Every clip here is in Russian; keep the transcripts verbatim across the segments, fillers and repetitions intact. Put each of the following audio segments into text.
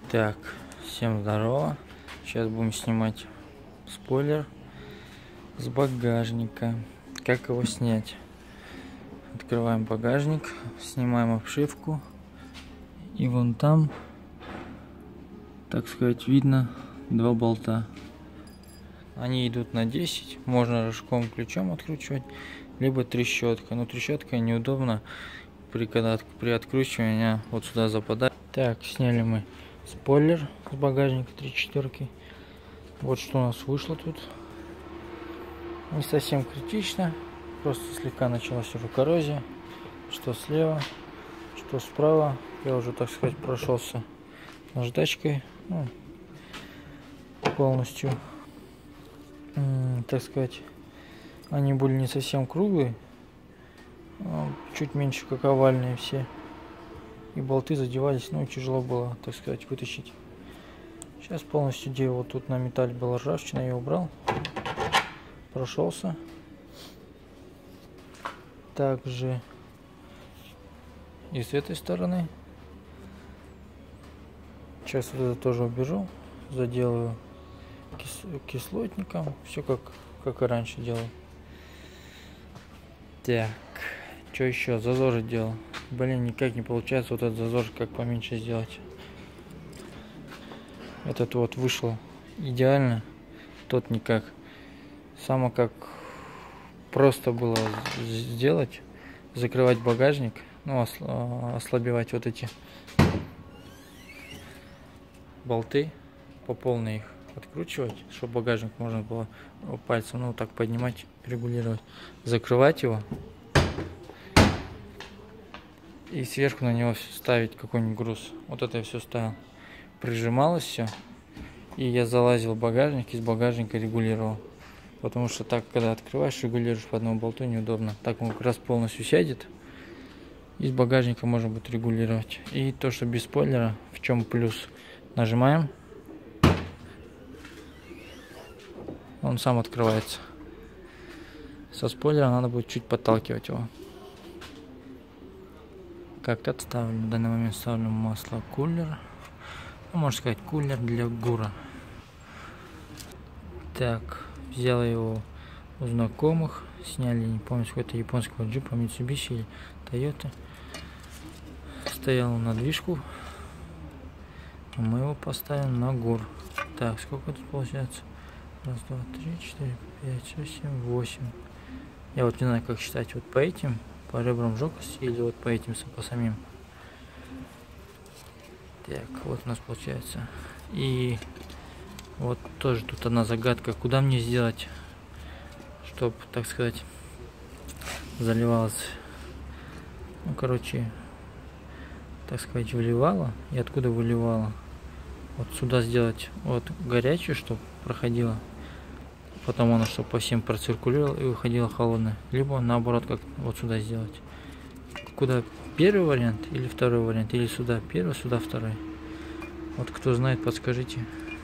Так, всем здорово. Сейчас будем снимать спойлер с багажника. Как его снять? Открываем багажник, снимаем обшивку. И вон там, так сказать, видно два болта. Они идут на десять. Можно рожковым ключом откручивать, либо трещоткой. Но трещотка неудобно, при, когда, при откручивании вот сюда западает. Так, сняли мы спойлер с багажника три четверки. Вот что у нас вышло тут. Не совсем критично. Просто слегка началась уже коррозия. Что слева, что справа. Я уже, так сказать, прошелся наждачкой. Ну, полностью. М-м, так сказать, они были не совсем круглые. Чуть меньше, как овальные все. И болты задевались, ну, тяжело было, так сказать, вытащить. Сейчас полностью делаю. Вот тут на металле была ржавчина, я убрал. Прошелся. Также и с этой стороны. Сейчас вот это тоже уберу. Заделаю кис кислотником. Все как, как и раньше делал. Так, что еще? Зазоры делал. Блин, никак не получается вот этот зазор как поменьше сделать. Этот вот вышел идеально, тот никак. Само как просто было сделать, закрывать багажник, ну, ослабевать вот эти болты, по полной их откручивать, чтобы багажник можно было пальцем, ну, так поднимать, регулировать, закрывать его. И сверху на него ставить какой-нибудь груз. Вот это я все ставил. Прижималось все. И я залазил в багажник, из багажника регулировал. Потому что так, когда открываешь, регулируешь по одному болту, неудобно. Так он как раз полностью сядет. Из багажника можно будет регулировать. И то, что без спойлера, в чем плюс? Нажимаем. Он сам открывается. Со спойлера надо будет чуть подталкивать его. Как отставлю, в данный момент ставлю масло кулер, ну, можно сказать, кулер для гура. Так, взял его у знакомых, сняли, не помню, какой-то японского джипа, Mitsubishi или Toyota. Стоял на движку, мы его поставим на гур. Так, сколько тут получается? Раз, два, три, четыре, пять, шесть, семь, восемь. Я вот не знаю, как считать, вот по этим. По ребрам жесткости или вот по этим, по самим. Так, вот у нас получается. И вот тоже тут одна загадка. Куда мне сделать, чтобы, так сказать, заливалось. Ну, короче, так сказать, выливало. И откуда выливало? Вот сюда сделать вот горячую, чтобы проходила. Потом она, чтобы по всем проциркулировала и выходила холодная. Либо наоборот, как вот сюда сделать. Куда первый вариант или второй вариант? Или сюда первый, сюда второй. Вот кто знает, подскажите.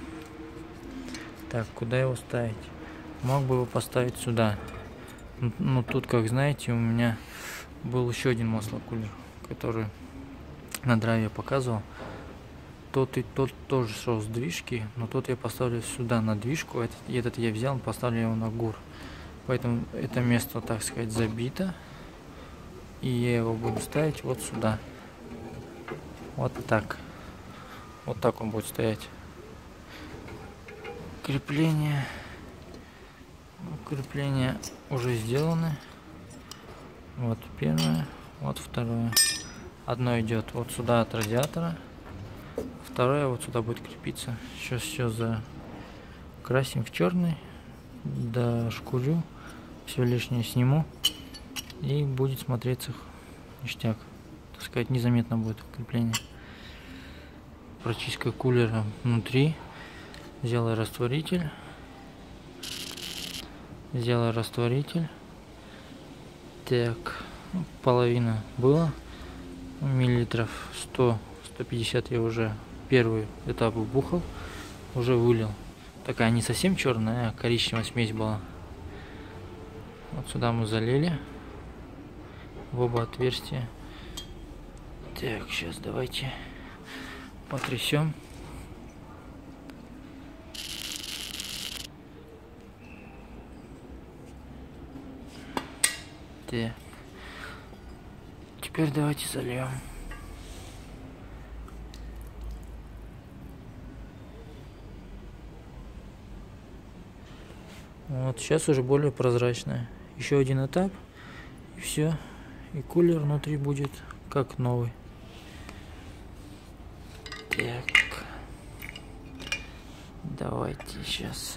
Так, куда его ставить? Мог бы его поставить сюда. Ну тут, как знаете, у меня был еще один маслокулер, который на драйве показывал. Тот и тот тоже шел с движки, но тот я поставлю сюда на движку. Этот, этот я взял, поставлю его на гур. Поэтому это место, так сказать, забито. И я его буду ставить вот сюда. Вот так. Вот так он будет стоять. Крепление. Крепления уже сделаны. Вот первое, вот второе. Одно идет вот сюда от радиатора. Второе вот сюда будет крепиться. Сейчас все закрасим в черный. Дошкурю. Все лишнее сниму. И будет смотреться ништяк. Так сказать, незаметно будет крепление. Прочистка кулера внутри. Сделаю растворитель. Сделаю растворитель. Так. Половина было. Миллилитров сто сто пятьдесят я уже первый этап вбухал, уже вылил. Такая не совсем черная, а коричневая смесь была. Вот сюда мы залили в оба отверстия. Так, сейчас давайте потрясем. Так. Теперь давайте зальем. Вот сейчас уже более прозрачная. Еще один этап, и все. И кулер внутри будет как новый. Так. Давайте сейчас.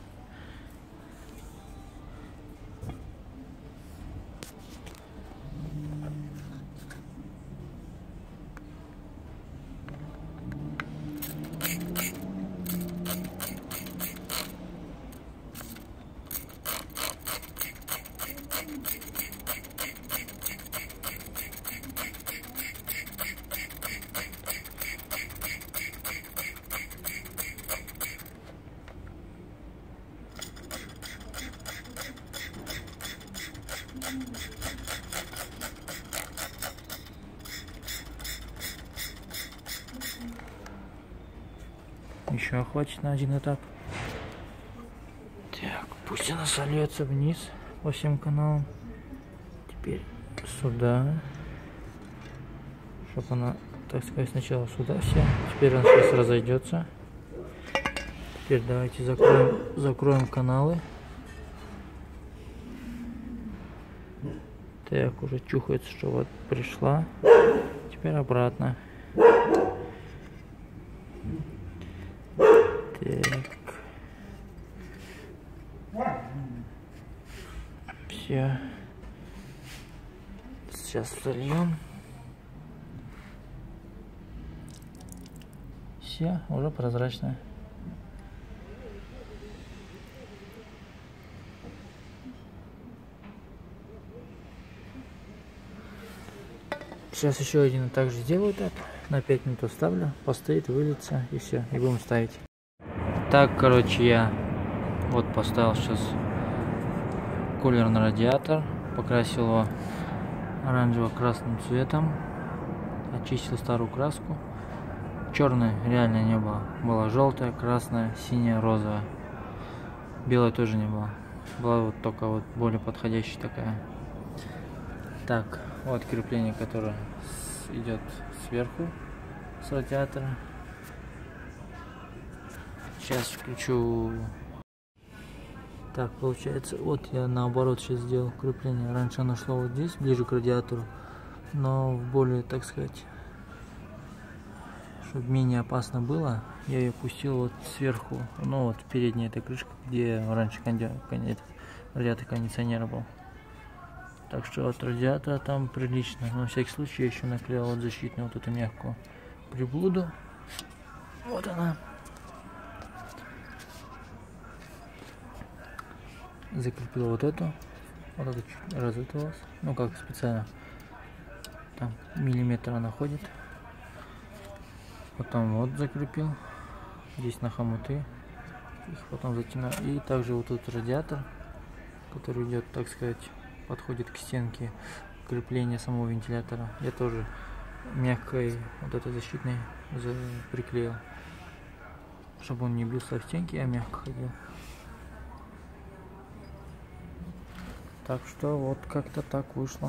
Еще хватит на один этап. Так, пусть она сольется вниз по всем каналам. Теперь сюда. Чтобы она, так сказать, сначала сюда вся. Теперь она сейчас разойдется. Теперь давайте закроем, закроем каналы. Так, уже чухается, что вот пришла. Теперь обратно. Так. Все. Сейчас сольем. Все, уже прозрачно. Сейчас еще один также сделаю так. На пять минут оставлю. Постоит, выльется и все. И будем ставить. Так, короче, я вот поставил сейчас кулер на радиатор. Покрасил его оранжево-красным цветом. Очистил старую краску. Черной реально не было. Была желтая, красная, синяя, розовая. Белой тоже не было. Была вот только вот более подходящая такая. Так, вот крепление, которое идет сверху с радиатора. Сейчас включу. Так, получается, вот я наоборот сейчас сделал крепление. Раньше оно шло вот здесь, ближе к радиатору, но в более, так сказать, чтобы менее опасно было, я ее пустил вот сверху, ну вот передняя эта крышка, где раньше кондиционер, радиатор кондиционера был. Так что от радиатора там прилично. Но на всякий случай я еще наклеил вот защитную вот эту мягкую приблуду. Вот она. Закрепил вот эту. Вот эту чуть разытывалась. Ну как специально. Там миллиметр она ходит. Потом вот закрепил. Здесь на хомуты. Их потом затянул. И также вот этот радиатор, который идет, так сказать, подходит к стенке крепления самого вентилятора. Я тоже мягкой вот этой защитной приклеил, чтобы он не бился в стенки, а мягко ходил. Так что вот как-то так вышло.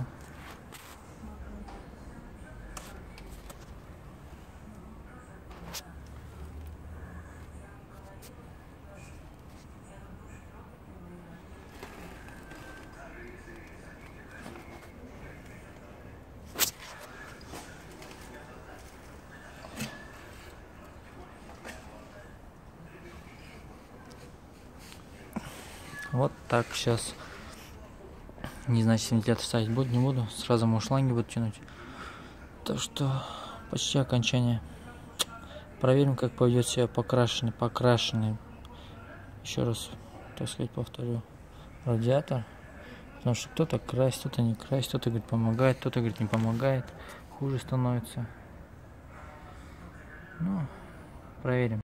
Вот так сейчас. Не знаю, если вентилятор ставить буду, не буду. Сразу ему шланги буду тянуть. Так что почти окончание. Проверим, как поведет себя покрашенный, покрашенный. Еще раз, так сказать, повторю, радиатор. Потому что кто-то красит, кто-то не красит, кто-то говорит помогает, кто-то говорит не помогает. Хуже становится. Ну, проверим.